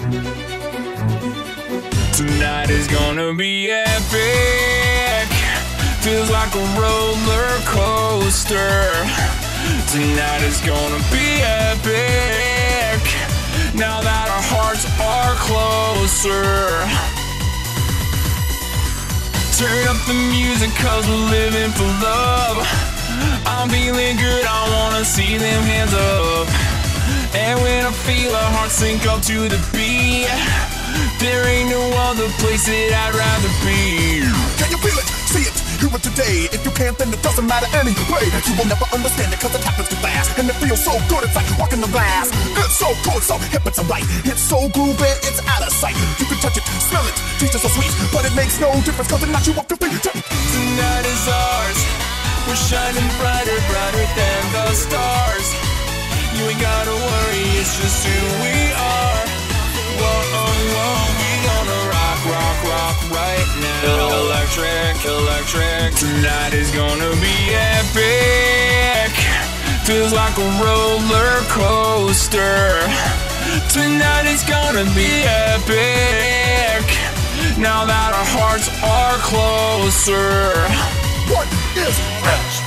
Tonight is gonna be epic. Feels like a roller coaster. Tonight is gonna be epic. Now that our hearts are closer. Turn up the music cause we're living for love. I'm feeling good, I wanna see them hands up. And when I feel our hearts sync up to the beat, there ain't no other place that I'd rather be. Can you feel it? See it? Hear it today. If you can't, then it doesn't matter anyway. You will never understand it cause it happens too fast. And it feels so good, it's like walking the glass. It's so good, so hip, it's right. It's so groovy, it's out of sight. You can touch it, smell it, taste it so sweet. But it makes no difference cause it knocks you off your feet. Tonight is ours. We're shining brighter, brighter than the stars. You ain't gotta worry, it's just who we are. Whoa, oh, whoa, we gonna rock, rock, rock right now. Electric, electric. Tonight is gonna be epic. Feels like a roller coaster. Tonight is gonna be epic. Now that our hearts are closer. What is fresh?